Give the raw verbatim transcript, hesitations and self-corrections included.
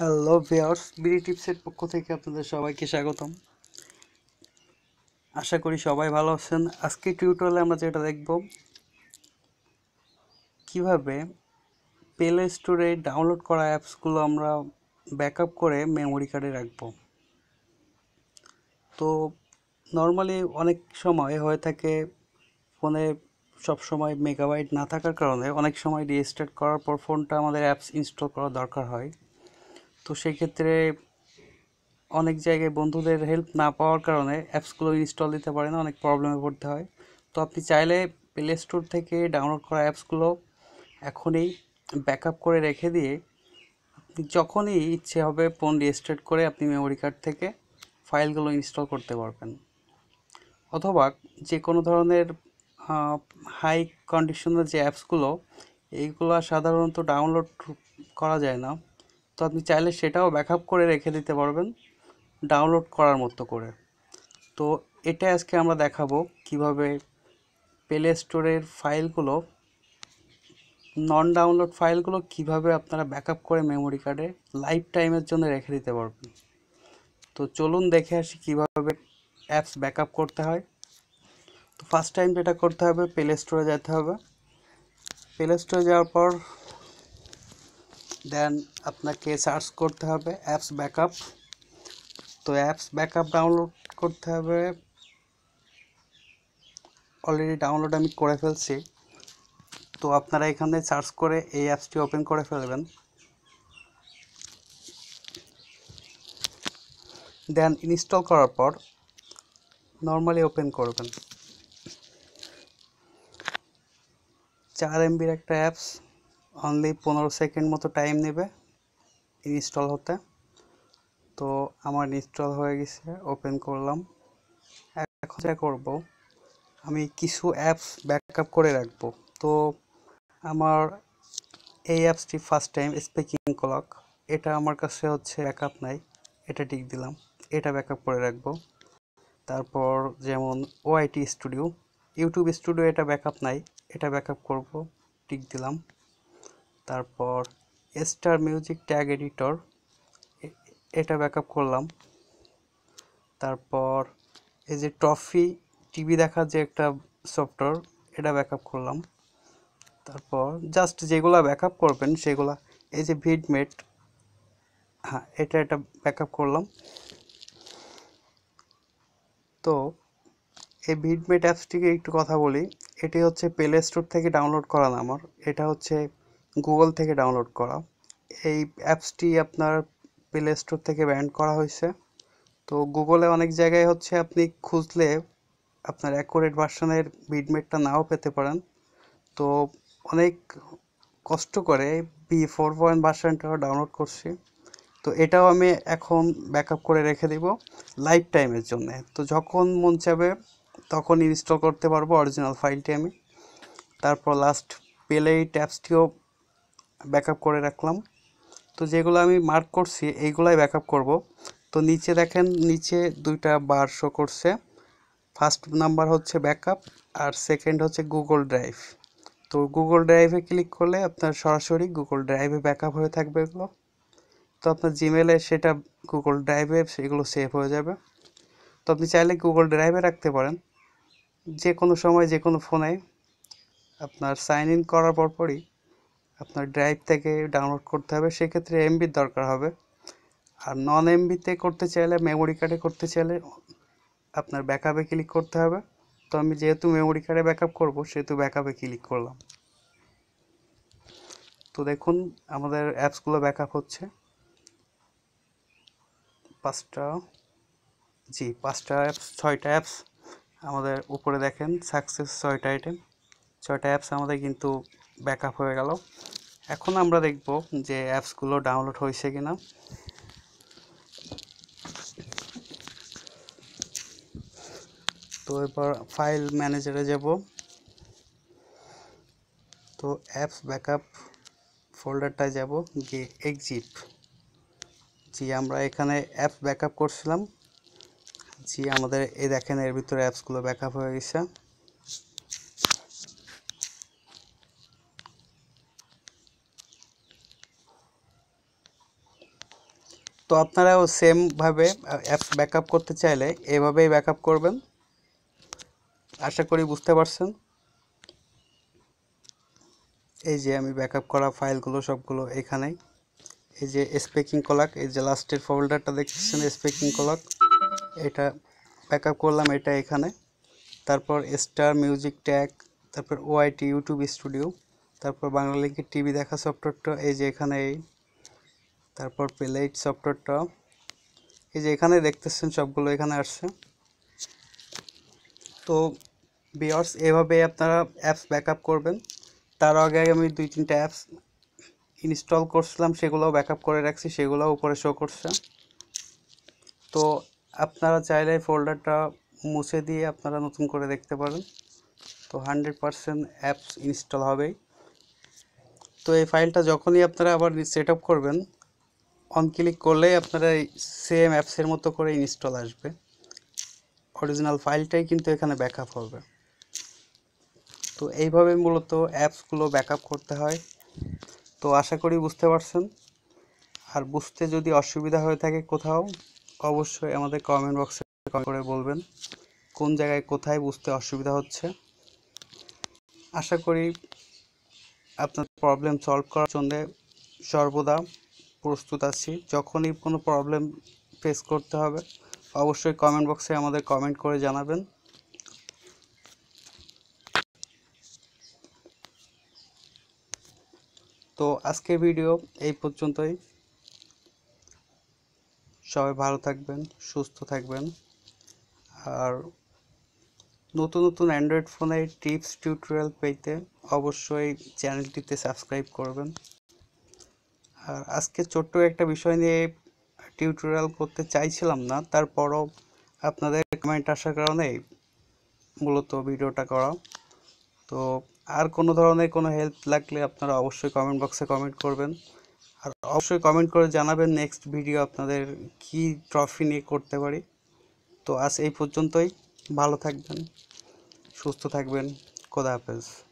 Hello viewers, BD টিপসের পক্ষ থেকে আপনাদের সবাইকে স্বাগতম। আশা করি সবাই ভালো আছেন। আজকে টিউটোরিয়ালে আমরা যেটা দেখব, কিভাবে প্লে স্টোরে ডাউনলোড করা অ্যাপসগুলো আমরা ব্যাকআপ করে মেমোরি কার্ডে রাখবো। তো নর্মালি অনেক সময় হয়ে থাকে, ফোনে সব সময় মেগাবাইট না থাকার কারণে অনেক সময় রিস্টার্ট করার পর ফোনটা আমাদের অ্যাপস ইনস্টল করা দরকার হয়। তো সেই ক্ষেত্রে অনেক জায়গায় বন্ধুদের হেল্প না পাওয়ার কারণে অ্যাপসগুলো ইনস্টল দিতে পারে না, অনেক প্রবলেমে পড়তে হয়। তো আপনি চাইলে প্লে স্টোর থেকে ডাউনলোড করা অ্যাপসগুলো এখনই ব্যাকআপ করে রেখে দিয়ে আপনি যখনই ইচ্ছে হবে ফোন রিস্টার্ট করে আপনি মেমোরি কার্ড থেকে ফাইলগুলো ইনস্টল করতে পারবেন। অথবা যে কোনো ধরনের হাই কন্ডিশনের যে অ্যাপসগুলো, এইগুলো সাধারণত ডাউনলোড করা যায় না। তো আপনি চাইলে সেটাও ব্যাকআপ করে রেখে দিতে পারবেন ডাউনলোড করার মতো করে। তো এটা আজকে আমরা দেখাবো কিভাবে প্লে স্টোরের ফাইলগুলো, নন ডাউনলোড ফাইলগুলো কিভাবে আপনারা ব্যাকআপ করে মেমোরি কার্ডে লাইফ টাইমের জন্য রেখে দিতে পারবেন। তো চলুন দেখে আসি কিভাবে অ্যাপস ব্যাকআপ করতে হয়। তো ফার্স্ট টাইম যেটা করতে হবে, প্লে স্টোরে যেতে হবে। প্লে স্টোরে যাওয়ার পর দেন আপনাকে সার্চ করতে হবে অ্যাপস ব্যাকআপ। তো অ্যাপস ব্যাকআপ ডাউনলোড করতে হবে, অলরেডি ডাউনলোড আমি করে ফেলছি। তো আপনারা এখানে সার্চ করে এই অ্যাপসটি ওপেন করে ফেলবেন, দেন ইনস্টল করার পর নর্মালি ওপেন করবেন। চার এমবির একটা অ্যাপস, অনলি পনেরো সেকেন্ড মতো টাইম নেবে ইনস্টল হতে। তো আমার ইনস্টল হয়ে গেছে, ওপেন করলাম। এখন যা করব, আমি কিছু অ্যাপস ব্যাকআপ করে রাখবো। তো আমার এই অ্যাপসটি ফার্স্ট টাইম স্পিকিং ক্লক, এটা আমার কাছে হচ্ছে ব্যাকআপ নাই, এটা টিক দিলাম, এটা ব্যাকআপ করে রাখবো। তারপর যেমন ওআইটি স্টুডিও, ইউটিউব স্টুডিও, এটা ব্যাকআপ নাই, এটা ব্যাকআপ করব, টিক দিলাম। তারপর স্টার মিউজিক ট্যাগ এডিটর, এটা ব্যাকআপ করলাম। তারপর এই যে ট্রফি টিভি দেখার যে একটা সফটওয়্যার, এটা ব্যাকআপ করলাম। তারপর জাস্ট যেগুলো ব্যাকআপ করবেন সেগুলা, এই যে ভিডমেট, হ্যাঁ এটা এটা ব্যাকআপ করলাম। তো এই ভিডমেট অ্যাপসটিকে একটু কথা বলি। এটি হচ্ছে প্লে স্টোর থেকে ডাউনলোড করা না আমার, এটা হচ্ছে গুগল থেকে ডাউনলোড করা। এই অ্যাপসটি আপনার প্লে স্টোর থেকে ব্যান করা হয়েছে। তো গুগলে অনেক জায়গায় হচ্ছে আপনি খুঁজলে আপনার অ্যাকুরেট ভার্সনের ভিডমেটটা নাও পেতে পারেন। তো অনেক কষ্ট করে বি ফোর পয়েন্ট ভার্সনটাও ডাউনলোড করছি। তো এটাও আমি এখন ব্যাকআপ করে রেখে দিব লাইফ টাইমের জন্য। তো যখন মন চাবে তখন ইনস্টল করতে পারবো অরিজিনাল ফাইলটি আমি। তারপর লাস্ট পেলে এই ট্যাবসটিও ব্যাকআপ করে রাখলাম। তো যেগুলো আমি মার্ক করছি এইগুলাই ব্যাকআপ করব। তো নিচে দেখেন, নিচে দুইটা বার শো করছে। ফার্স্ট নাম্বার হচ্ছে ব্যাকআপ আর সেকেন্ড হচ্ছে গুগল ড্রাইভ। তো গুগল ড্রাইভে ক্লিক করলে আপনার সরাসরি গুগল ড্রাইভে ব্যাকআপ হয়ে থাকবে এগুলো। তো আপনার জিমেলে সেটা গুগল ড্রাইভে সেগুলো সেভ হয়ে যাবে। তো আপনি চাইলে গুগল ড্রাইভে রাখতে পারেন, যে কোনো সময় যে কোনো ফোনে আপনার সাইন ইন করার পরপরই আপনার ড্রাইভ থেকে ডাউনলোড করতে হবে, সেক্ষেত্রে এমবির দরকার হবে। আর নন এমবিতে করতে চাইলে, মেমোরি কার্ডে করতে চাইলে আপনার ব্যাকআপে ক্লিক করতে হবে। তো আমি যেহেতু মেমোরি কার্ডে ব্যাকআপ করব সেহেতু ব্যাকআপে ক্লিক করলাম। তো দেখুন আমাদের অ্যাপসগুলো ব্যাকআপ হচ্ছে। পাঁচটা, জি পাঁচটা অ্যাপস, ছয়টা অ্যাপস আমাদের উপরে দেখেন সাকসেস, ছয়টা আইটেম, ছয়টা অ্যাপস আমাদের কিন্তু ব্যাকআপ হয়ে গেল। এখন আমরা দেখব যে অ্যাপসগুলো ডাউনলোড হয়েছে কিনা। তো এবার ফাইল ম্যানেজারে যাব। তো অ্যাপস ব্যাকআপ ফোল্ডারটায় যাব, গিয়ে এক্সিট। জি আমরা এখানে অ্যাপস ব্যাকআপ করছিলাম। জি আমাদের এই দেখেন এর ভিতরে অ্যাপসগুলো ব্যাকআপ হয়ে গেছে। তো আপনারাও সেমভাবে অ্যাপস ব্যাকআপ করতে চাইলে এভাবেই ব্যাকআপ করবেন। আশা করি বুঝতে পারছেন। এই যে আমি ব্যাকআপ করা ফাইলগুলো সবগুলো এখানেই। এই যে স্পেকিং ক্লক, এই যে লাস্টের ফোল্ডারটা দেখতেছেন স্পেকিং ক্লক, এটা ব্যাকআপ করলাম, এটা এখানে। তারপর স্টার মিউজিক ট্যাগ, তারপর ওআইটি ইউটিউব স্টুডিও, তারপর বাংলালিংকের টিভি দেখা সফটওয়্যারটা এই যে এখানে, এই তারপর প্লেট সফটওয়্যারটা এই যে এখানে দেখতেছেন, সবগুলো এখানে আসছে। তো ভিউয়ার্স, এভাবে আপনারা অ্যাপস ব্যাকআপ করবেন। তার আগে আমি দুই তিনটা অ্যাপস ইনস্টল করছিলাম, সেগুলোও ব্যাকআপ করে রাখছি, সেগুলোও উপরে শো করছে। তো আপনারা চাইলে ফোল্ডারটা মুছে দিয়ে আপনারা নতুন করে দেখতে পারেন। তো হান্ড্রেড পারসেন্ট অ্যাপস ইনস্টল হবেই। তো এই ফাইলটা যখনই আপনারা আবার সেট আপ করবেন, অন ক্লিক করলেই আপনারা সেম অ্যাপসের মতো করে ইনস্টল আসবে। অরিজিনাল ফাইলটাই কিন্তু এখানে ব্যাকআপ হবে। তো এইভাবে মূলত অ্যাপসগুলো ব্যাকআপ করতে হয়। তো আশা করি বুঝতে পারছেন। আর বুঝতে যদি অসুবিধা হয়ে থাকে কোথাও, অবশ্যই আমাদের কমেন্ট বক্সে কমেন্ট করে বলবেন কোন জায়গায় কোথায় বুঝতে অসুবিধা হচ্ছে। আশা করি আপনার প্রবলেম সলভ করার জন্য সর্বদা প্রস্তুত আছি। যখনই কোনো প্রবলেম ফেস করতে হবে, অবশ্যই কমেন্ট বক্সে আমাদের কমেন্ট করে জানাবেন। তো আজকের ভিডিও এই পর্যন্তই। সবাই ভালো থাকবেন, সুস্থ থাকবেন। আর নতুন নতুন অ্যান্ড্রয়েড ফোনের টিপস টিউটোরিয়াল পেতে অবশ্যই চ্যানেলটিতে সাবস্ক্রাইব করবেন। আর আজকে ছোট্ট একটা বিষয় নিয়ে টিউটোরিয়াল করতে চাইছিলাম না, তারপরও আপনাদের কমেন্ট আসার কারণে মূলত ভিডিওটা করা। তো আর কোনো ধরনের কোনো হেল্প লাগলে আপনারা অবশ্যই কমেন্ট বক্সে কমেন্ট করবেন। আর অবশ্যই কমেন্ট করে জানাবেন নেক্সট ভিডিও আপনাদের কি ট্রফি নিয়ে করতে পারি। তো আজ এই পর্যন্তই। ভালো থাকবেন, সুস্থ থাকবেন। খোদা হাফেজ।